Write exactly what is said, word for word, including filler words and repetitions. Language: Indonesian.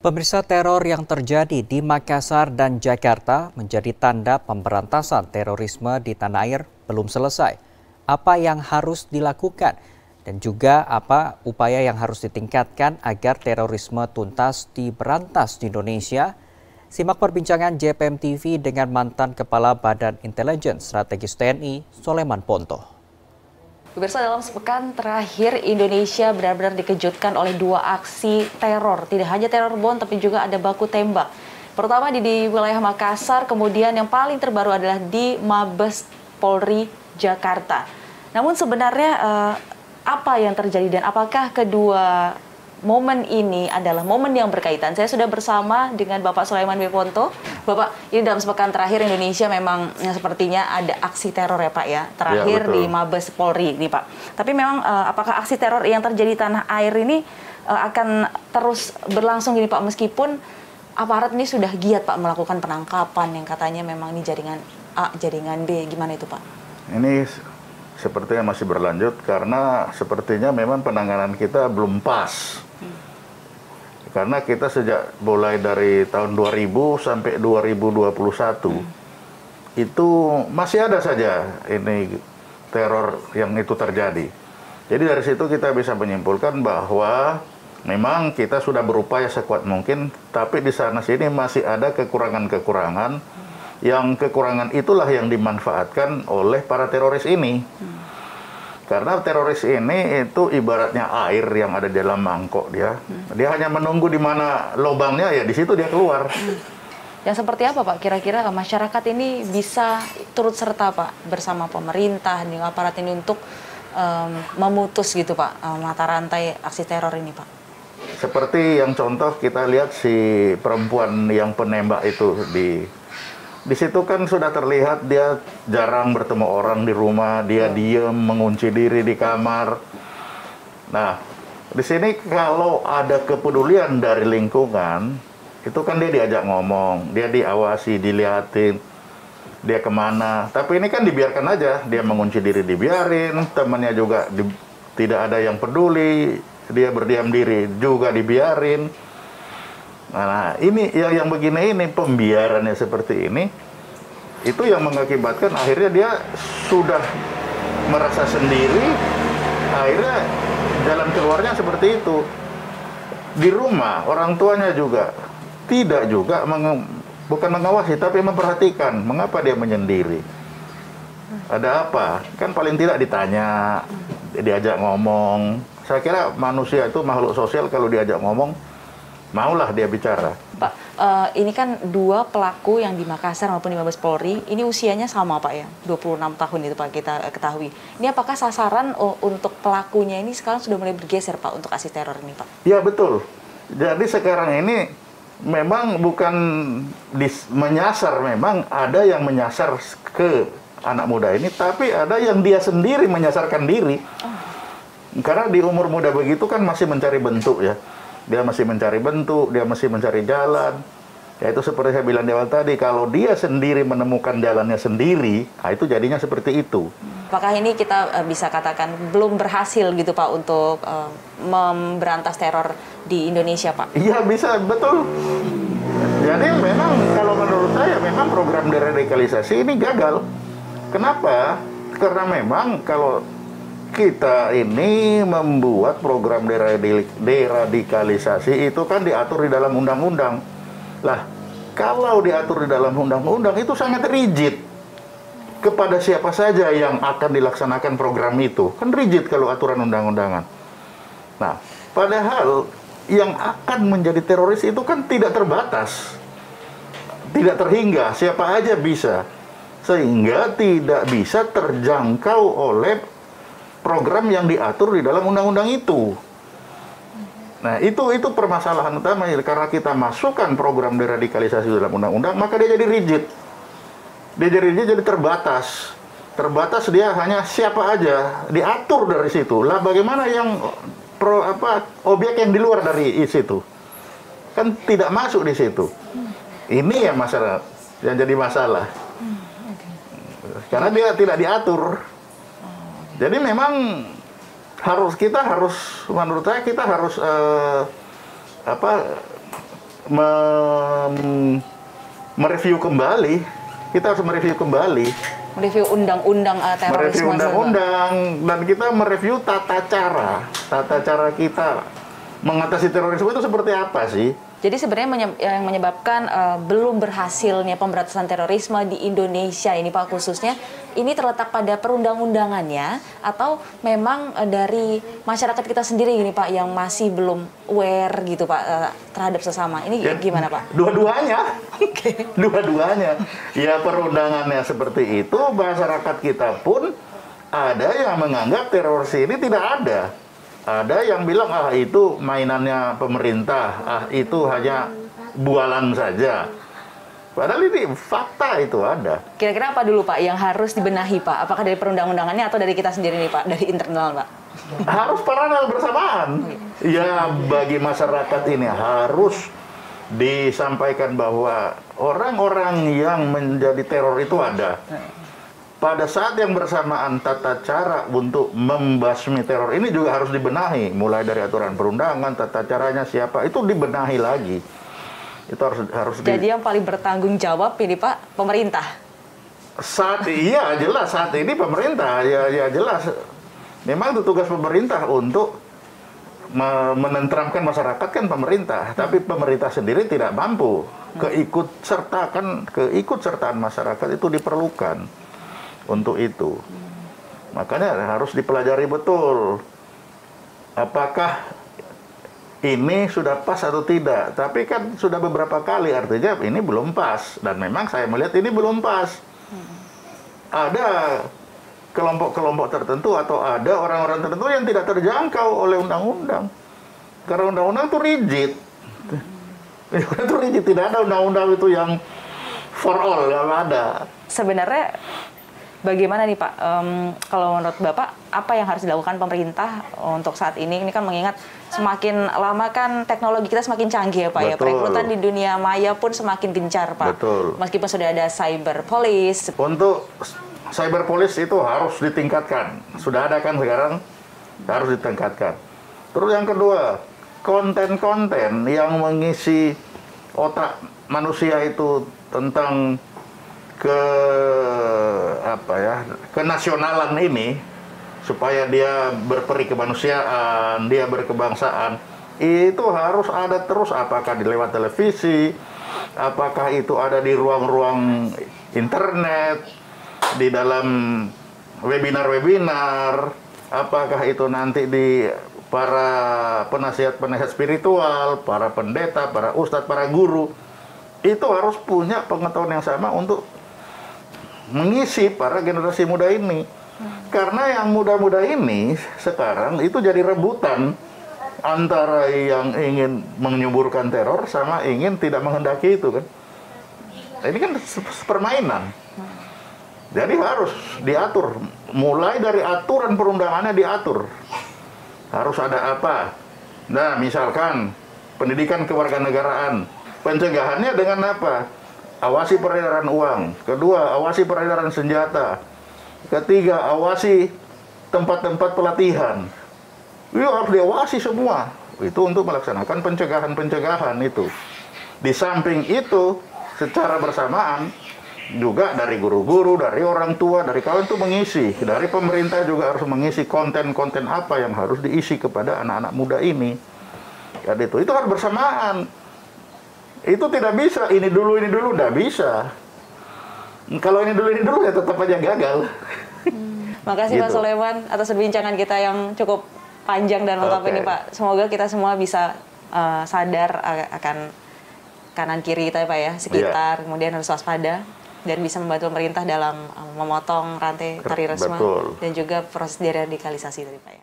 Pemirsa, teror yang terjadi di Makassar dan Jakarta menjadi tanda pemberantasan terorisme di tanah air belum selesai. Apa yang harus dilakukan dan juga apa upaya yang harus ditingkatkan agar terorisme tuntas diberantas di Indonesia? Simak perbincangan J P M T V dengan mantan Kepala Badan Intelijen Strategis T N I, Soleman Ponto. Pemirsa, dalam sepekan terakhir Indonesia benar-benar dikejutkan oleh dua aksi teror. Tidak hanya teror bom, tapi juga ada baku tembak. Pertama di, di wilayah Makassar, kemudian yang paling terbaru adalah di Mabes Polri Jakarta. Namun sebenarnya eh, apa yang terjadi dan apakah kedua momen ini adalah momen yang berkaitan? Saya sudah bersama dengan Bapak Soleman Ponto. Bapak, ini dalam sepekan terakhir Indonesia memang ya, sepertinya ada aksi teror ya Pak ya, terakhir ya, di Mabes Polri ini Pak. Tapi memang uh, apakah aksi teror yang terjadi di tanah air ini uh, akan terus berlangsung gini Pak, meskipun aparat ini sudah giat Pak melakukan penangkapan yang katanya memang ini jaringan A, jaringan B, gimana itu Pak? Ini sepertinya masih berlanjut karena sepertinya memang penanganan kita belum pas. Hmm. Karena kita sejak mulai dari tahun dua ribu sampai dua ribu dua puluh satu hmm. itu masih ada saja ini teror yang itu terjadi. Jadi dari situ kita bisa menyimpulkan bahwa memang kita sudah berupaya sekuat mungkin, tapi di sana sini masih ada kekurangan-kekurangan, hmm. yang kekurangan itulah yang dimanfaatkan oleh para teroris ini. Hmm. Karena teroris ini itu ibaratnya air yang ada di dalam mangkok dia. Hmm. Dia hanya menunggu di mana lubangnya, ya di situ dia keluar. Hmm. Yang seperti apa Pak? Kira-kira masyarakat ini bisa turut serta Pak bersama pemerintah dengan aparat ini untuk um, memutus gitu Pak mata rantai aksi teror ini Pak? Seperti yang contoh kita lihat si perempuan yang penembak itu di Di situ kan sudah terlihat dia jarang bertemu orang di rumah, dia hmm. diem, mengunci diri di kamar. Nah, di sini kalau ada kepedulian dari lingkungan, itu kan dia diajak ngomong, dia diawasi, dilihatin, dia kemana. Tapi ini kan dibiarkan aja, dia mengunci diri dibiarin, temannya juga di, tidak ada yang peduli, dia berdiam diri juga dibiarin. Nah, ini yang, yang begini ini, pembiarannya seperti ini, itu yang mengakibatkan akhirnya dia sudah merasa sendiri, akhirnya jalan keluarnya seperti itu. Di rumah, orang tuanya juga tidak juga, menge, bukan mengawasi, tapi memperhatikan mengapa dia menyendiri. Ada apa? Kan paling tidak ditanya, diajak ngomong. Saya kira manusia itu makhluk sosial, kalau diajak ngomong, maulah dia bicara. Pak, uh, ini kan dua pelaku yang di Makassar maupun di Mabes Polri, ini usianya sama Pak ya, dua puluh enam tahun itu Pak kita ketahui. Ini apakah sasaran uh, untuk pelakunya ini sekarang sudah mulai bergeser Pak untuk aksi teror ini Pak? Ya betul. Jadi sekarang ini memang bukan dis, menyasar, memang ada yang menyasar ke anak muda ini, tapi ada yang dia sendiri menyasarkan diri. Oh. Karena di umur muda begitu kan masih mencari bentuk ya. Dia masih mencari bentuk, dia masih mencari jalan. Ya itu seperti saya bilang di awal tadi, kalau dia sendiri menemukan jalannya sendiri, nah itu jadinya seperti itu. Apakah ini kita uh, bisa katakan belum berhasil gitu Pak untuk uh, memberantas teror di Indonesia Pak? Iya bisa, betul. Jadi memang kalau menurut saya memang program deradikalisasi ini gagal. Kenapa? Karena memang kalau kita ini membuat program deradikalisasi itu kan diatur di dalam undang-undang. Lah, kalau diatur di dalam undang-undang itu sangat rigid. Kepada siapa saja yang akan dilaksanakan program itu. Kan rigid kalau aturan undang-undangan. Nah, padahal yang akan menjadi teroris itu kan tidak terbatas. Tidak terhingga, siapa aja bisa. Sehingga tidak bisa terjangkau oleh program yang diatur di dalam undang-undang itu. Nah, itu itu permasalahan utama. Karena kita masukkan program deradikalisasi dalam undang-undang, maka dia jadi rigid. Dia jadi rigid, jadi terbatas. Terbatas dia hanya siapa aja, diatur dari situ. Lah bagaimana yang pro, apa objek yang di luar dari situ? Kan tidak masuk di situ. Ini yang masalah, yang jadi masalah. Karena dia tidak diatur. Jadi memang harus kita harus menurut saya kita harus eh, apa me- mereview kembali, kita harus mereview kembali. Mereview undang-undang uh, terorisme. Mereview undang-undang, dan kita mereview tata cara, tata cara kita mengatasi terorisme itu seperti apa sih? Jadi sebenarnya menye- yang menyebabkan uh, belum berhasilnya pemberantasan terorisme di Indonesia ini Pak khususnya, ini terletak pada perundang-undangannya atau memang uh, dari masyarakat kita sendiri ini Pak yang masih belum aware gitu Pak uh, terhadap sesama. Ini ya, gimana Pak? Dua-duanya. Oke. Dua-duanya. Ya perundangannya seperti itu, masyarakat kita pun ada yang menganggap teroris ini tidak ada. Ada yang bilang, ah itu mainannya pemerintah, ah itu hanya bualan saja. Padahal ini fakta itu ada. Kira-kira apa dulu Pak yang harus dibenahi Pak? Apakah dari perundang-undangannya atau dari kita sendiri nih Pak, dari internal Pak? Harus paralel bersamaan. Ya bagi masyarakat ini harus disampaikan bahwa orang-orang yang menjadi teror itu ada. Pada saat yang bersamaan tata cara untuk membasmi teror ini juga harus dibenahi, mulai dari aturan perundangan, tata caranya siapa itu dibenahi lagi. Itu harus harus. Jadi di... yang paling bertanggung jawab ini Pak pemerintah. Saat iya jelas saat ini pemerintah ya ya jelas. Memang itu tugas pemerintah untuk me menenteramkan masyarakat kan pemerintah, tapi pemerintah sendiri tidak mampu. Keikut sertakan keikut sertaan masyarakat itu diperlukan. Untuk itu, makanya harus dipelajari betul apakah ini sudah pas atau tidak. Tapi kan sudah beberapa kali, artinya ini belum pas, dan memang saya melihat ini belum pas. Ada kelompok-kelompok tertentu atau ada orang-orang tertentu yang tidak terjangkau oleh undang-undang, karena undang-undang itu rigid. Itu rigid, tidak ada undang-undang itu yang for all, yang ada. Sebenarnya bagaimana nih Pak, um, kalau menurut Bapak, apa yang harus dilakukan pemerintah untuk saat ini? Ini kan mengingat semakin lama kan teknologi kita semakin canggih ya Pak. Betul. Ya, perekrutan di dunia maya pun semakin gencar Pak. Betul. Meskipun sudah ada cyber police. Untuk cyber police itu harus ditingkatkan. Sudah ada kan sekarang, harus ditingkatkan. Terus yang kedua, konten-konten yang mengisi otak manusia itu tentang ke apa ya kenasionalan ini, supaya dia berperi kemanusiaan, dia berkebangsaan, itu harus ada terus, apakah di lewat televisi, apakah itu ada di ruang-ruang internet, di dalam webinar-webinar, apakah itu nanti di para penasihat-penasihat spiritual, para pendeta, para ustadz, para guru, itu harus punya pengetahuan yang sama untuk mengisi para generasi muda ini. Hmm. Karena yang muda-muda ini sekarang itu jadi rebutan antara yang ingin menyuburkan teror sama ingin tidak menghendaki itu kan. Ini kan permainan. Hmm. Jadi harus diatur, mulai dari aturan perundangannya diatur. Harus ada apa? Nah, misalkan pendidikan kewarganegaraan, pencegahannya dengan apa? Awasi peredaran uang. Kedua, awasi peredaran senjata. Ketiga, awasi tempat-tempat pelatihan. Itu harus diawasi semua. Itu untuk melaksanakan pencegahan-pencegahan itu. Di samping itu, secara bersamaan, juga dari guru-guru, dari orang tua, dari kawan itu mengisi. Dari pemerintah juga harus mengisi konten-konten apa yang harus diisi kepada anak-anak muda ini. Ya, itu, itu harus bersamaan. Itu tidak bisa, ini dulu, ini dulu, tidak bisa. Kalau ini dulu, ini dulu, ya tetap aja gagal. Hmm. Makasih gitu. Pak Soleman atas perbincangan kita yang cukup panjang dan lengkap okay. ini Pak. Semoga kita semua bisa uh, sadar akan kanan kiri kita Pak ya, sekitar, yeah. Kemudian harus waspada dan bisa membantu pemerintah dalam uh, memotong rantai terorisme dan juga proses deradikalisasi tadi Pak ya.